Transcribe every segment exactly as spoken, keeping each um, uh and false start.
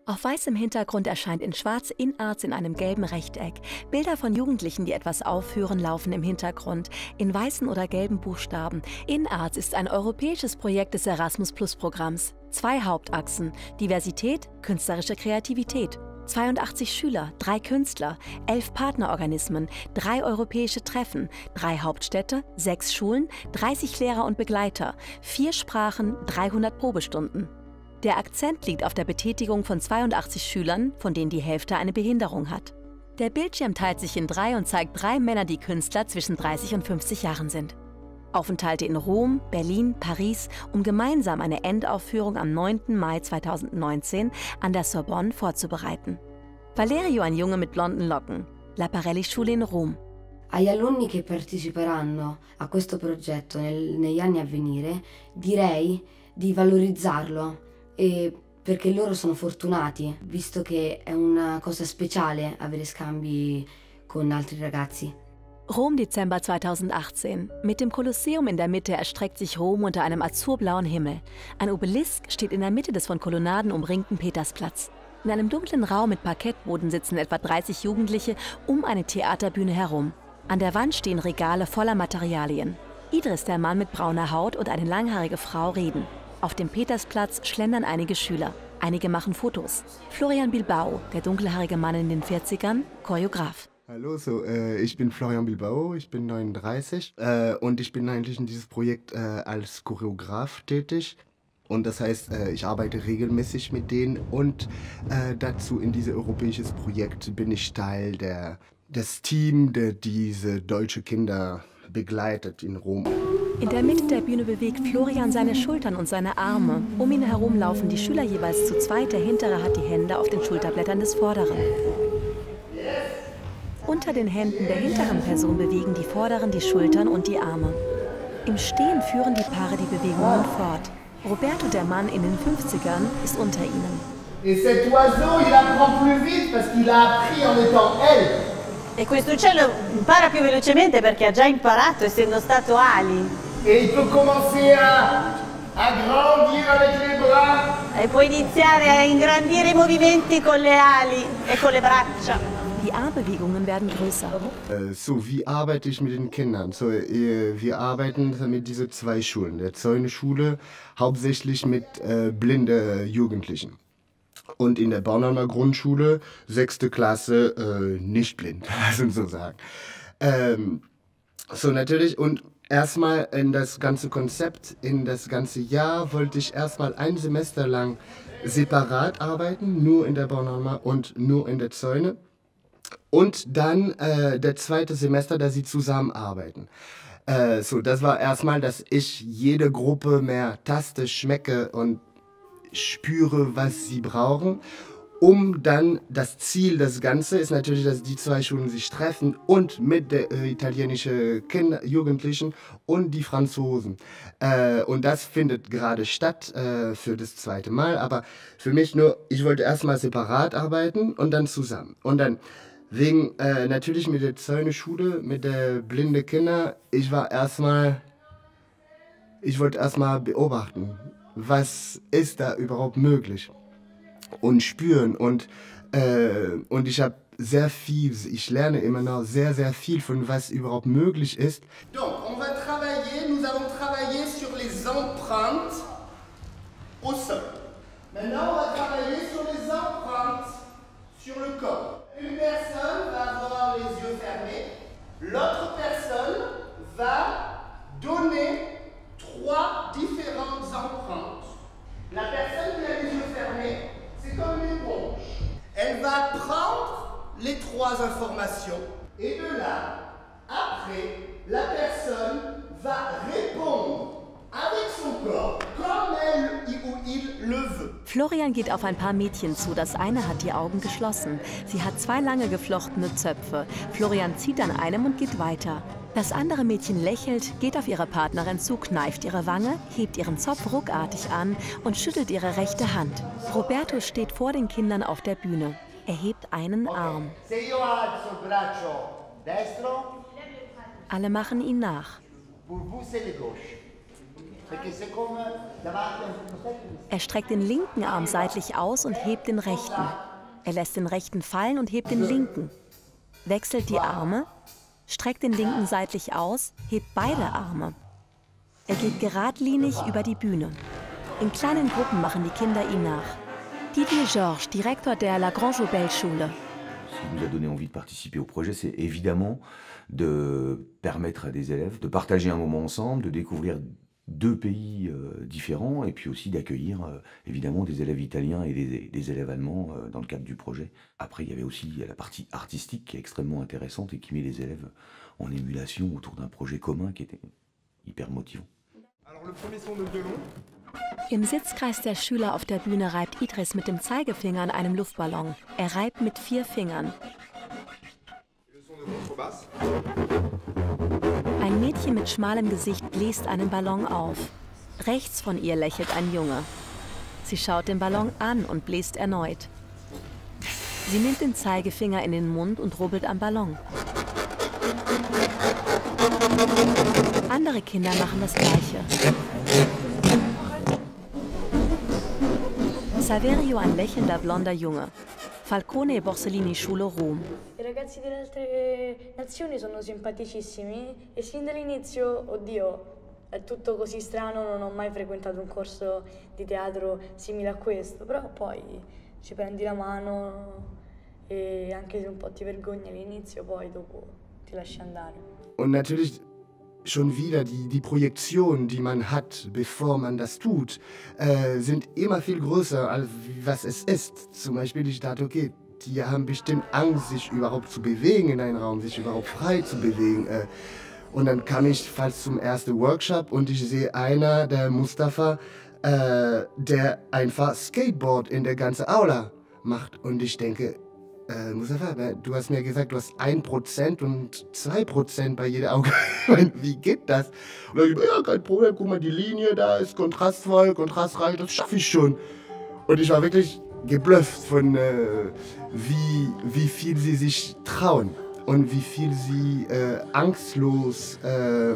Auf weißem Hintergrund erscheint in Schwarz InArts in einem gelben Rechteck. Bilder von Jugendlichen, die etwas aufführen, laufen im Hintergrund, in weißen oder gelben Buchstaben. InArts ist ein europäisches Projekt des Erasmus-Plus-Programms. Zwei Hauptachsen: Diversität, künstlerische Kreativität. zweiundachtzig Schüler, drei Künstler, elf Partnerorganismen, drei europäische Treffen, drei Hauptstädte, sechs Schulen, dreißig Lehrer und Begleiter, vier Sprachen, dreihundert Probestunden. Der Akzent liegt auf der Betätigung von zweiundachtzig Schülern, von denen die Hälfte eine Behinderung hat. Der Bildschirm teilt sich in drei und zeigt drei Männer, die Künstler zwischen dreißig und fünfzig Jahren sind. Aufenthalte in Rom, Berlin, Paris, um gemeinsam eine Endaufführung am neunten Mai zweitausendneunzehn an der Sorbonne vorzubereiten. Valerio, ein Junge mit blonden Locken, La Parelli-Schule in Rom. Agli alunni che parteciperanno a questo progetto nel, negli anni a venire direi di valorizzarlo. E perché loro sono fortunati, visto che è una cosa speciale avere scambi con altri ragazzi. Rom, Dezember zweitausendachtzehn. Mit dem Kolosseum in der Mitte erstreckt sich Rom unter einem azurblauen Himmel. Ein Obelisk steht in der Mitte des von Kolonnaden umringten Petersplatz. In einem dunklen Raum mit Parkettboden sitzen etwa dreißig Jugendliche um eine Theaterbühne herum. An der Wand stehen Regale voller Materialien. Idris, der Mann mit brauner Haut, und eine langhaarige Frau reden. Auf dem Petersplatz schlendern einige Schüler. Einige machen Fotos. Florian Bilbao, der dunkelhaarige Mann in den vierzigern, Choreograf. Hallo, so, äh, ich bin Florian Bilbao, ich bin neununddreißig äh, und ich bin eigentlich in dieses Projekt äh, als Choreograf tätig. Und das heißt, äh, ich arbeite regelmäßig mit denen und äh, dazu in dieses europäisches Projekt bin ich Teil der, des Teams, der diese deutsche Kinder begleitet in Rom. In der Mitte der Bühne bewegt Florian seine Schultern und seine Arme. Um ihn herum laufen die Schüler jeweils zu zweit, der hintere hat die Hände auf den Schulterblättern des vorderen. Unter den Händen der hinteren Person bewegen die vorderen die Schultern und die Arme. Im Stehen führen die Paare die Bewegungen fort. Roberto, der Mann in den fünfzigern, ist unter ihnen. Et cet oiseau, il apprend plus vite parce qu'il a appris en étant elle. E questo uccello impara più velocemente perché ha già imparato essendo stato ali. Et il peut commencer à, à grandir avec les bras. E può iniziare a ingrandire i movimenti con le ali e con le braccia. Die Armbewegungen werden größer. Äh, so, wie arbeite ich mit den Kindern? So, äh, wir arbeiten mit diesen zwei Schulen. Der Zäune-Schule hauptsächlich mit äh, blinden Jugendlichen. Und in der Bornholmer Grundschule, sechste Klasse, äh, nicht blind, also so sagen. Ähm, so, natürlich, und erstmal in das ganze Konzept, in das ganze Jahr wollte ich erstmal ein Semester lang separat arbeiten, nur in der Bornholmer und nur in der Zäune. Und dann äh, der zweite Semester, dass sie zusammenarbeiten. Äh, so, das war erstmal, dass ich jede Gruppe mehr taste, schmecke und spüre, was sie brauchen, um dann das Ziel des Ganzen ist natürlich, dass die zwei Schulen sich treffen und mit den äh, italienischen Kinder, Jugendlichen und die Franzosen. Äh, und das findet gerade statt äh, für das zweite Mal, aber für mich nur, ich wollte erstmal separat arbeiten und dann zusammen. Und dann wegen, äh, natürlich mit der Zäune-Schule, mit der blinde Kinder, ich war erstmal, ich wollte erstmal beobachten, was ist da überhaupt möglich und spüren und, äh, und ich habe sehr viel, ich lerne immer noch sehr, sehr viel von was überhaupt möglich ist. Donc, on va travailler, nous allons travailler sur les empreintes au sol. Maintenant, on va travailler sur les empreintes sur le corps. Une personne va avoir les yeux fermés, l'autre personne va donner trois différentes empreintes. La personne qui a les yeux fermés, c'est comme une éponge. Elle va prendre les trois informations et de là, après, la personne va répondre avec son corps comme elle ou il le veut. Florian geht auf ein paar Mädchen zu. Das eine hat die Augen geschlossen. Sie hat zwei lange geflochtene Zöpfe. Florian zieht an einem und geht weiter. Das andere Mädchen lächelt, geht auf ihre Partnerin zu, kneift ihre Wange, hebt ihren Zopf ruckartig an und schüttelt ihre rechte Hand. Roberto steht vor den Kindern auf der Bühne. Er hebt einen Arm. Alle machen ihn nach. Er streckt den linken Arm seitlich aus und hebt den rechten. Er lässt den rechten fallen und hebt den linken. Wechselt die Arme, streckt den linken seitlich aus, hebt beide Arme. Er geht geradlinig über die Bühne. In kleinen Gruppen machen die Kinder ihm nach. Didier Georges, Direktor der La Grange-Jaubel-Schule. Ce qui nous a donné envie de participer au projet, c'est évidemment de permettre à des élèves de partager un moment ensemble, de découvrir deux pays euh, différents et puis aussi d'accueillir euh, évidemment des élèves italiens et des, des élèves allemands euh, dans le cadre du projet. Après, il y avait aussi la partie artistique qui est extrêmement intéressante et qui met les élèves en émulation autour d'un projet commun qui était hyper motivant. Alors le premier son de violon. Im Sitzkreis der Schüler auf der Bühne reibt Idris mit dem Zeigefinger an einem Luftballon. Er reibt mit vier Fingern. Ein Mädchen mit schmalem Gesicht bläst einen Ballon auf. Rechts von ihr lächelt ein Junge. Sie schaut den Ballon an und bläst erneut. Sie nimmt den Zeigefinger in den Mund und rubbelt am Ballon. Andere Kinder machen das Gleiche. Saverio, ein lächelnder blonder Junge. Falcone e Borsellini Schule Rom. I ragazzi delle altre nazioni sono simpaticissimi e sin dall'inizio, oddio, è tutto così strano, non ho mai frequentato un corso di teatro simile a questo, però poi ci prendi la mano e anche se un po' ti vergogni all'inizio, poi dopo ti lasci andare. Und natürlich schon wieder die, die Projektionen, die man hat, bevor man das tut, äh, sind immer viel größer, als was es ist. Zum Beispiel, ich dachte, okay, die haben bestimmt Angst, sich überhaupt zu bewegen in einem Raum, sich überhaupt frei zu bewegen. Äh, und dann kam ich fast zum ersten Workshop und ich sehe einer, der Mustafa, äh, der einfach Skateboard in der ganzen Aula macht. Und ich denke, Äh, Mustafa, du hast mir gesagt, du hast ein Prozent und zwei Prozent bei jeder Auge. Wie geht das? Und dann ich, ja, kein Problem, guck mal, die Linie da ist kontrastvoll, kontrastreich, das schaffe ich schon. Und ich war wirklich geblufft von, äh, wie, wie viel sie sich trauen und wie viel sie äh, angstlos äh,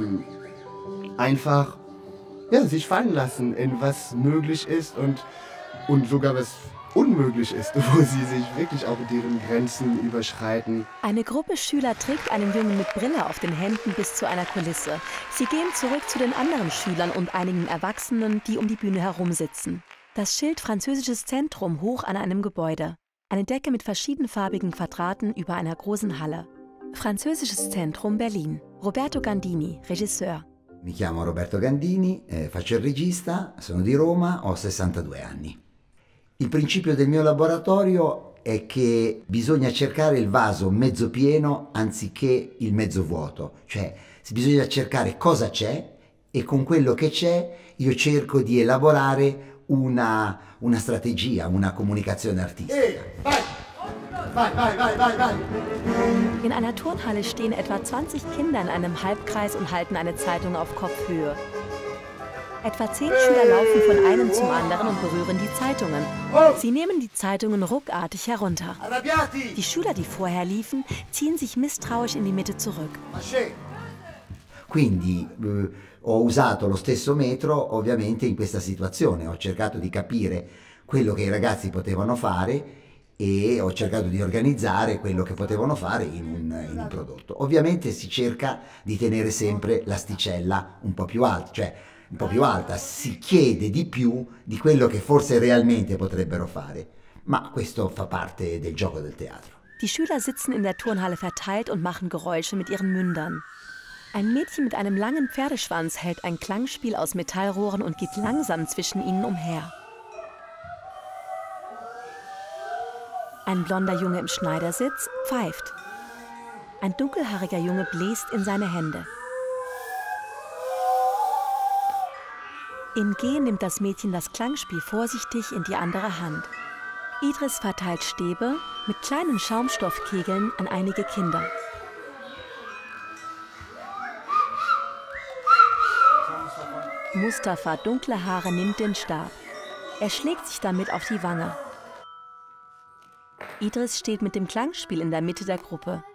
einfach ja, sich fallen lassen in was möglich ist und, und sogar was unmöglich ist, wo sie sich wirklich auch deren Grenzen überschreiten. Eine Gruppe Schüler trägt einen Jungen mit Brille auf den Händen bis zu einer Kulisse. Sie gehen zurück zu den anderen Schülern und einigen Erwachsenen, die um die Bühne herum sitzen. Das Schild Französisches Zentrum hoch an einem Gebäude. Eine Decke mit verschiedenfarbigen Quadraten über einer großen Halle. Französisches Zentrum Berlin. Roberto Gandini, Regisseur. Mi chiamo Roberto Gandini, eh, faccio il regista, sono di Roma, ho sessantadue anni. Il principio del mio laboratorio è che bisogna cercare il vaso mezzo pieno anziché il mezzo vuoto, cioè bisogna cercare cosa c'è e con quello che c'è io cerco di elaborare una, una strategia, una comunicazione artistica. Hey, vai! Vai, vai, vai, vai, vai! In einer Turnhalle stehen etwa zwanzig Kinder in einem Halbkreis und halten eine Zeitung auf Kopfhöhe. Etwa zehn Schüler laufen von einem zum anderen und berühren die Zeitungen. Sie nehmen die Zeitungen ruckartig herunter. Die Schüler, die vorher liefen, ziehen sich misstrauisch in die Mitte zurück. Quindi eh, ho usato lo stesso metro ovviamente in questa situazione. Ho cercato di capire quello che i ragazzi potevano fare e ho cercato di organizzare quello che potevano fare in un, in un prodotto. Ovviamente si cerca di tenere sempre l'asticella un po' più alta, cioè un po' più alta, si chiede di più di quello che forse realmente potrebbero fare, ma questo fa parte del gioco del teatro. Die Schüler sitzen in der Turnhalle verteilt und machen Geräusche mit ihren Mündern. Ein Mädchen mit einem langen Pferdeschwanz hält ein Klangspiel aus Metallrohren und geht langsam zwischen ihnen umher. Ein blonder Junge im Schneidersitz pfeift. Ein dunkelhaariger Junge bläst in seine Hände. Im Gehen nimmt das Mädchen das Klangspiel vorsichtig in die andere Hand. Idris verteilt Stäbe mit kleinen Schaumstoffkegeln an einige Kinder. Mustafa, dunkle Haare, nimmt den Stab. Er schlägt sich damit auf die Wange. Idris steht mit dem Klangspiel in der Mitte der Gruppe.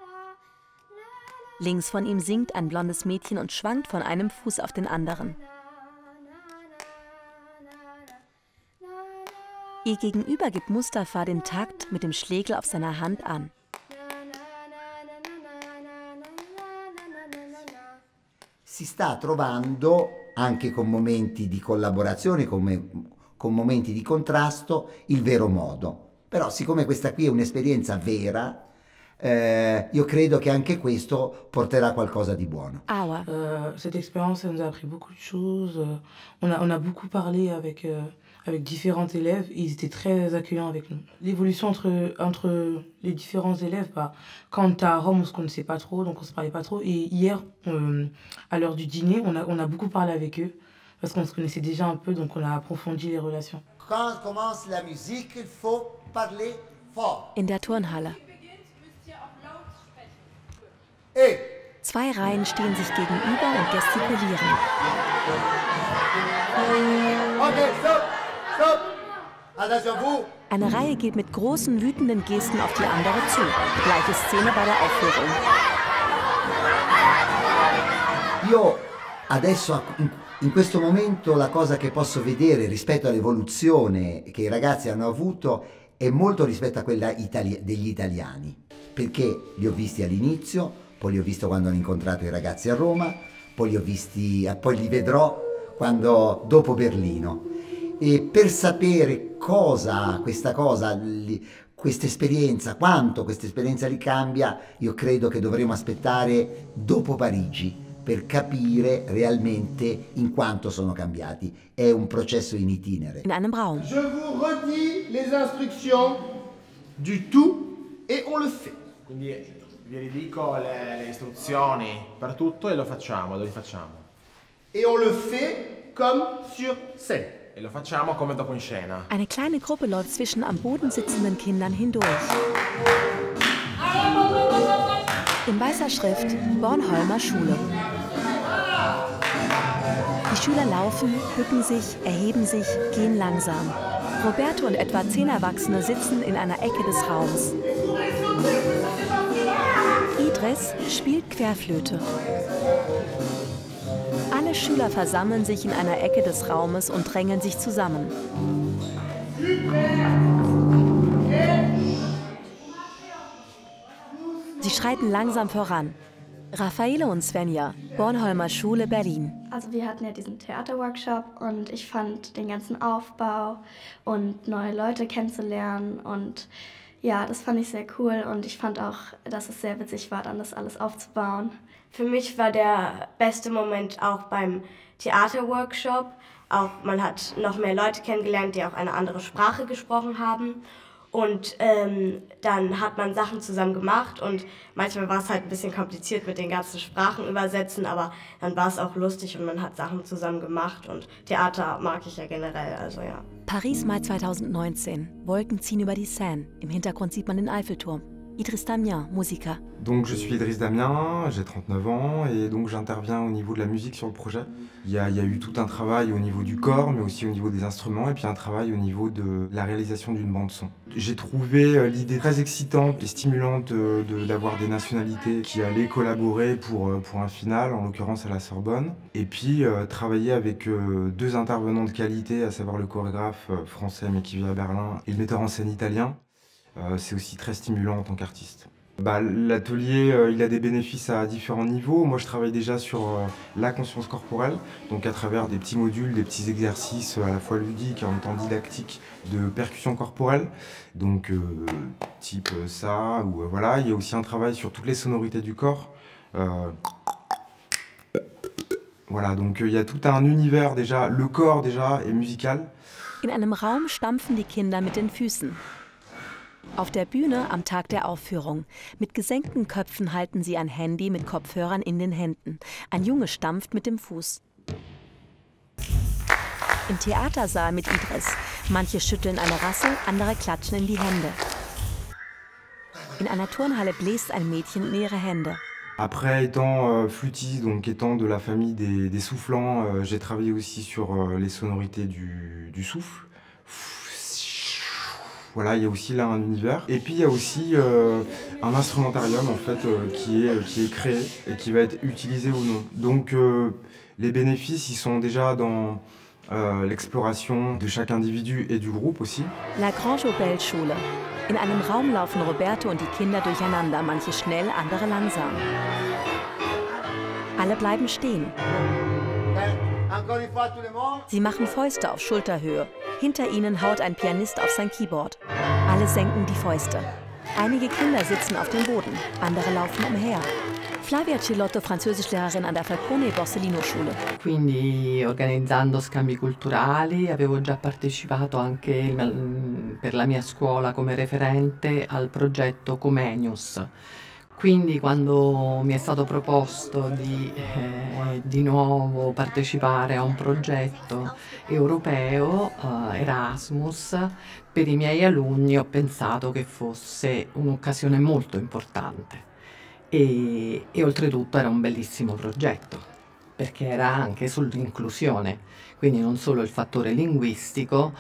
Links von ihm singt ein blondes Mädchen und schwankt von einem Fuß auf den anderen. Ihr Gegenüber gibt Mustafa den Takt mit dem Schlegel auf seiner Hand an. Si sta trovando, anche con momenti di collaborazione, come, con momenti di contrasto, il vero modo. Però siccome questa qui è un'esperienza vera, eh, io credo che anche questo porterà qualcosa di buono. Aua. Euh, cette expérience, elle nous a appris beaucoup de choses. Euh, on, a, on a beaucoup parlé avec, euh, avec différents élèves. Ils étaient très accueillants avec nous. L'évolution entre, entre les différents élèves, bah, quand on était à Rome, on se connaissait pas trop, donc on se parlait pas trop. Et hier, euh, à l'heure du dîner, on a, on a beaucoup parlé avec eux, parce qu'on se connaissait déjà un peu, donc on a approfondi les relations. Quand commence la musique, il faut parler fort. In der Turnhalle. Et Zwei Reihen stehen sich gegenüber und gestikulieren. ok, stop, stop. Attention, vous. Eine Reihe geht mit großen, wütenden Gesten auf die andere zu. Gleiche Szene bei der Aufführung. Io adesso, in, in questo momento, la cosa che posso vedere rispetto all'evoluzione che i ragazzi hanno avuto è molto rispetto a quella itali- degli italiani, perché li ho visti all'inizio, poi li ho visti quando hanno incontrato i ragazzi a Roma, poi li ho visti, poi li vedrò quando, dopo Berlino. E per sapere cosa questa cosa, questa esperienza, quanto questa esperienza li cambia, io credo che dovremo aspettare dopo Parigi per capire realmente in quanto sono cambiati. È un processo in itinere. In einem Raum. Je vous redis les instructions du tout et on le fait. Quindi vi ridico le, le istruzioni per tutto e lo facciamo, lo rifacciamo. Et on le fait comme sur scène. E lo facciamo come dopo in scena. Eine kleine Gruppe läuft zwischen am Boden sitzenden Kindern hindurch. In weißer Schrift Bornholmer Schule. Die Schüler laufen, bücken sich, erheben sich, gehen langsam. Roberto und etwa zehn Erwachsene sitzen in einer Ecke des Raums. Idris spielt Querflöte. Alle Schüler versammeln sich in einer Ecke des Raumes und drängen sich zusammen. Sie schreiten langsam voran. Raffaele und Svenja, Bornholmer Schule, Berlin. Also wir hatten ja diesen Theaterworkshop und ich fand den ganzen Aufbau und neue Leute kennenzulernen und ja, das fand ich sehr cool und ich fand auch, dass es sehr witzig war, dann das alles aufzubauen. Für mich war der beste Moment auch beim Theaterworkshop. Auch man hat noch mehr Leute kennengelernt, die auch eine andere Sprache gesprochen haben. Und ähm, dann hat man Sachen zusammen gemacht und manchmal war es halt ein bisschen kompliziert mit den ganzen Sprachen übersetzen, aber dann war es auch lustig und man hat Sachen zusammen gemacht und Theater mag ich ja generell, also ja. Paris, Mai zweitausendneunzehn. Wolken ziehen über die Seine. Im Hintergrund sieht man den Eiffelturm. Idriss Damien, musiker. Donc je suis Idriss Damien, j'ai trente-neuf ans et donc j'interviens au niveau de la musique sur le projet. Il y, a, il y a eu tout un travail au niveau du corps, mais aussi au niveau des instruments et puis un travail au niveau de la réalisation d'une bande son. J'ai trouvé l'idée très excitante et stimulante d'avoir de, de, des nationalités qui allaient collaborer pour, pour un final, en l'occurrence à la Sorbonne. Et puis euh, travailler avec euh, deux intervenants de qualité, à savoir le chorégraphe euh, français mais qui vit à Berlin et le metteur en scène italien. Euh, c'est aussi très stimulant en tant qu'artiste. Bah, l'atelier, euh, il a des bénéfices à différents niveaux. Moi, je travaille déjà sur euh, la conscience corporelle, donc à travers des petits modules, des petits exercices euh, à la fois ludiques et en même temps didactiques de percussion corporelle, donc euh, type ça, ou euh, voilà. Il y a aussi un travail sur toutes les sonorités du corps. Euh, voilà, donc euh, il y a tout un univers déjà, le corps déjà est musical. In einem Raum stampfen die Kinder mit den Füßen. Auf der Bühne am Tag der Aufführung. Mit gesenkten Köpfen halten sie ein Handy mit Kopfhörern in den Händen. Ein Junge stampft mit dem Fuß. Im Theatersaal mit Idriss. Manche schütteln eine Rassel, andere klatschen in die Hände. In einer Turnhalle bläst ein Mädchen in ihre Hände. Après, étant euh, flûtiste, donc étant de la famille des, des soufflants, euh, j'ai travaillé aussi sur euh, les sonorités du, du souffle. Voilà, il y a aussi là un univers. Et puis il y a aussi euh, un instrumentarium en fait euh, qui, est, qui est créé et qui va être utilisé ou non. Donc euh, les bénéfices, ils sont déjà dans, euh, l'exploration de chaque individu et du groupe aussi. La Grange-Obel-Schule. In einem Raum laufen Roberto und die Kinder durcheinander, manche schnell, andere langsam. Alle bleiben stehen. Sie machen Fäuste auf Schulterhöhe. Hinter ihnen haut ein Pianist auf sein Keyboard. Alle senken die Fäuste. Einige Kinder sitzen auf dem Boden, andere laufen umher. Flavia Cillotto, Französischlehrerin an der Falcone Borsellino Schule. Quindi organizzando scambi culturali, avevo già partecipato anche per la mia scuola come referente al progetto Comenius. Quindi quando mi è stato proposto di, eh, di nuovo partecipare a un progetto europeo, eh, Erasmus, per i miei alunni ho pensato che fosse un'occasione molto importante e, e oltretutto era un bellissimo progetto perché era anche sull'inclusione, quindi non solo il fattore linguistico,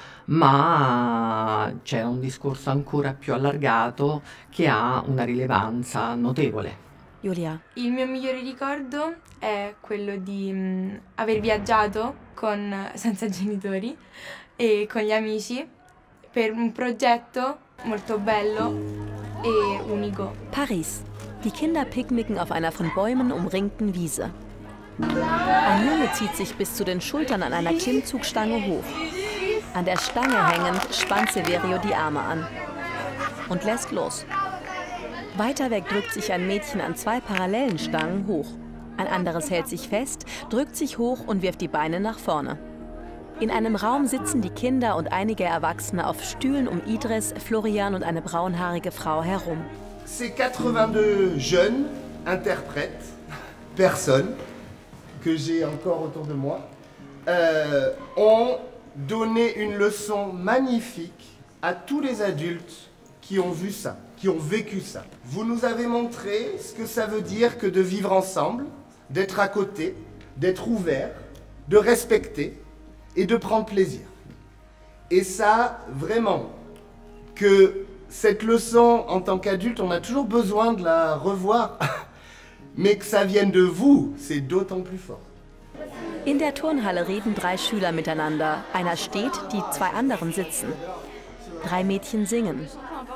ma c'era un discorso ancora più allargato che ha una rilevanza notevole. Julia. Il mio migliore ricordo è quello di mh, aver viaggiato con, senza genitori e con gli amici per un progetto molto bello e unico. Paris. Die Kinder picknicken auf einer von Bäumen umringten Wiese. Ein Junge zieht sich bis zu den Schultern an einer Klimmzugstange hoch. An der Stange hängend spannt Severio die Arme an und lässt los. Weiter weg drückt sich ein Mädchen an zwei parallelen Stangen hoch. Ein anderes hält sich fest, drückt sich hoch und wirft die Beine nach vorne. In einem Raum sitzen die Kinder und einige Erwachsene auf Stühlen um Idris, Florian und eine braunhaarige Frau herum. Ces quatre-vingt-deux jeunes interprètes, personnes, que j'ai encore autour de moi, euh, ont donné une leçon magnifique à tous les adultes qui ont vu ça, qui ont vécu ça. Vous nous avez montré ce que ça veut dire que de vivre ensemble, d'être à côté, d'être ouvert, de respecter et de prendre plaisir. Et ça, vraiment, que cette leçon en tant qu'adulte, on a toujours besoin de la revoir. Mais que ça vienne de vous, c'est d'autant plus fort. In der Turnhalle reden drei Schüler miteinander. Einer steht, die zwei anderen sitzen. Drei Mädchen singen.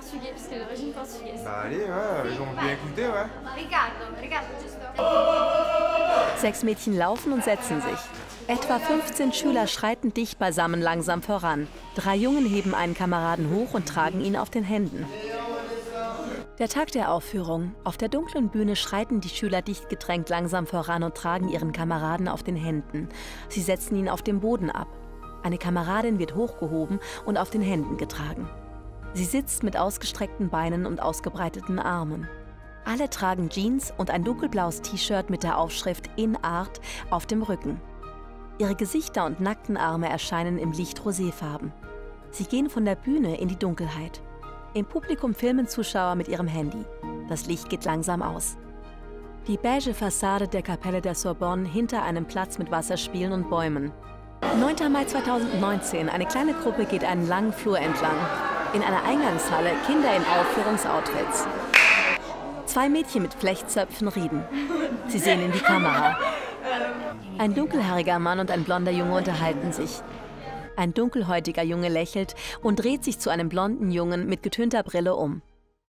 Sechs Mädchen laufen und setzen sich. Etwa fünfzehn Schüler schreiten dicht beisammen langsam voran. Drei Jungen heben einen Kameraden hoch und tragen ihn auf den Händen. Der Tag der Aufführung. Auf der dunklen Bühne schreiten die Schüler dicht gedrängt langsam voran und tragen ihren Kameraden auf den Händen. Sie setzen ihn auf dem Boden ab. Eine Kameradin wird hochgehoben und auf den Händen getragen. Sie sitzt mit ausgestreckten Beinen und ausgebreiteten Armen. Alle tragen Jeans und ein dunkelblaues T-Shirt mit der Aufschrift In Art auf dem Rücken. Ihre Gesichter und nackten Arme erscheinen im Licht roséfarben. Sie gehen von der Bühne in die Dunkelheit. Im Publikum filmen Zuschauer mit ihrem Handy. Das Licht geht langsam aus. Die beige Fassade der Kapelle der Sorbonne hinter einem Platz mit Wasserspielen und Bäumen. neunter Mai zweitausendneunzehn. Eine kleine Gruppe geht einen langen Flur entlang. In einer Eingangshalle Kinder in Aufführungsoutfits. Zwei Mädchen mit Flechtzöpfen reden. Sie sehen in die Kamera. Ein dunkelhaariger Mann und ein blonder Junge unterhalten sich. Ein dunkelhäutiger Junge lächelt und dreht sich zu einem blonden Jungen mit getönter Brille um.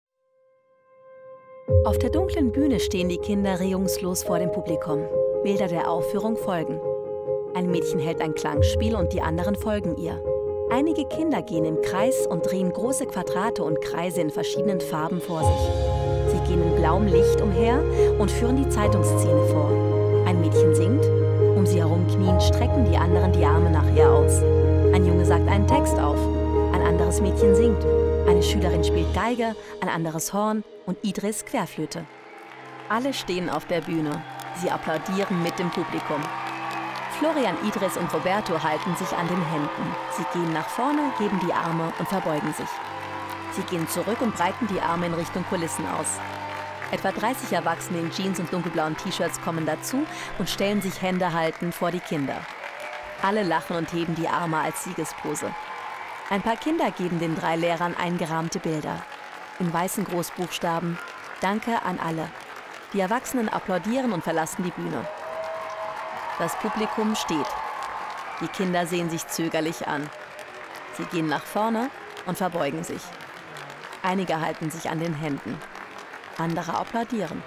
Auf der dunklen Bühne stehen die Kinder regungslos vor dem Publikum. Bilder der Aufführung folgen. Ein Mädchen hält ein Klangspiel und die anderen folgen ihr. Einige Kinder gehen im Kreis und drehen große Quadrate und Kreise in verschiedenen Farben vor sich. Sie gehen in blauem Licht umher und führen die Zeitungsszene vor. Ein Mädchen singt, um sie herum knien, strecken die anderen die Arme nach ihr aus. Ein Junge sagt einen Text auf, ein anderes Mädchen singt. Eine Schülerin spielt Geige, ein anderes Horn und Idris Querflöte. Alle stehen auf der Bühne. Sie applaudieren mit dem Publikum. Florian, Idris und Roberto halten sich an den Händen. Sie gehen nach vorne, heben die Arme und verbeugen sich. Sie gehen zurück und breiten die Arme in Richtung Kulissen aus. Etwa dreißig Erwachsene in Jeans und dunkelblauen T-Shirts kommen dazu und stellen sich Hände haltend vor die Kinder. Alle lachen und heben die Arme als Siegespose. Ein paar Kinder geben den drei Lehrern eingerahmte Bilder. In weißen Großbuchstaben: Danke an alle. Die Erwachsenen applaudieren und verlassen die Bühne. Das Publikum steht. Die Kinder sehen sich zögerlich an. Sie gehen nach vorne und verbeugen sich. Einige halten sich an den Händen. Andere applaudieren.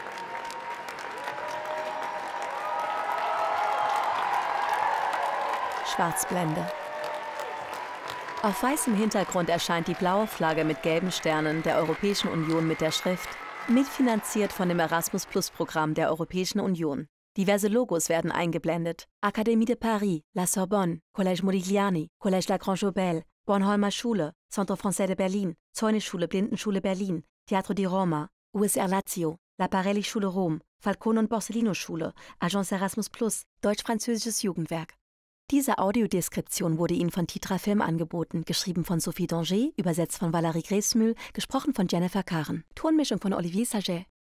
Schwarzblende. Auf weißem Hintergrund erscheint die blaue Flagge mit gelben Sternen der Europäischen Union mit der Schrift mitfinanziert von dem Erasmus-Plus-Programm der Europäischen Union. Diverse Logos werden eingeblendet. Akademie de Paris, La Sorbonne, Collège Modigliani, Collège La Grange-Jaubel, Bornholmer Schule, Centre Français de Berlin, Zäuneschule, Blindenschule Berlin, Teatro di Roma, U S R Lazio, La Parelli-Schule Rom, Falcone und Borsellino-Schule, Agence Erasmus Plus, Deutsch-Französisches Jugendwerk. Diese Audiodeskription wurde Ihnen von Titra Film angeboten, geschrieben von Sophie Danger, übersetzt von Valérie Gresmühl, gesprochen von Jennifer Karen. Tonmischung von Olivier Saget.